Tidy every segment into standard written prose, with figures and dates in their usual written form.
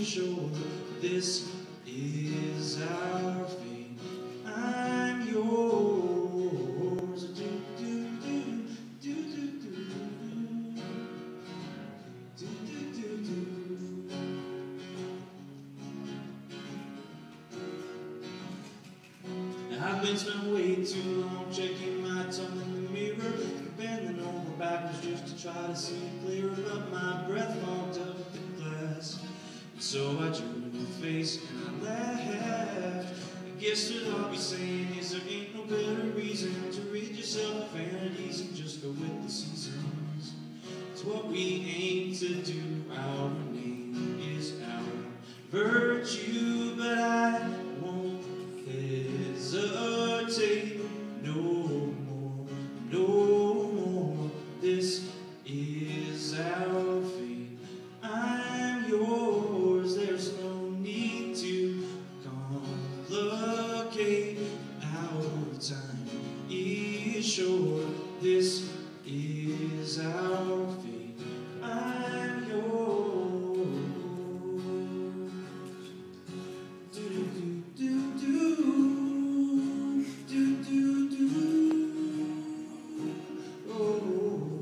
sure this is our fate. I'm yours. Do, do, do, do, do, do, do, do, do, do. I've been spending way too long checking my tongue in the mirror, bending over backwards just to try to see clearer, but my breath fogged up the glass. And so I drew a new face and I laughed. I guess what I'll be saying is there ain't no better reason to rid yourself of vanities and just go with the seasons. It's what we aim to do. Our name is our virtue, but I won't hesitate no more, no more. This is our fate. I'm yours. There's no need to complicate. Our time is short. This is our fate. I'm yours. Do do do do do do. Oh.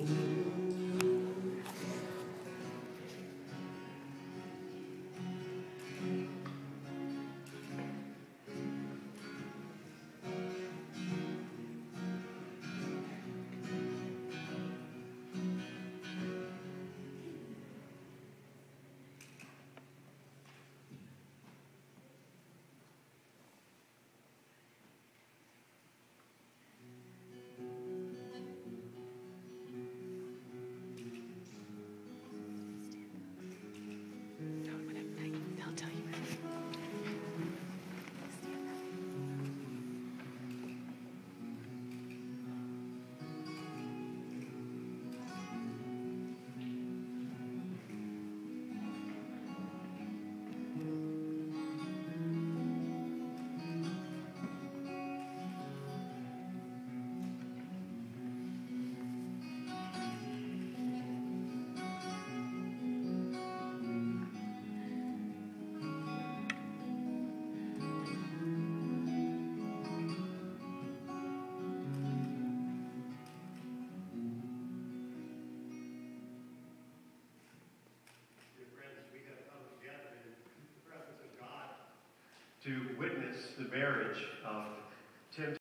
They'll tell you. To witness the marriage of Tim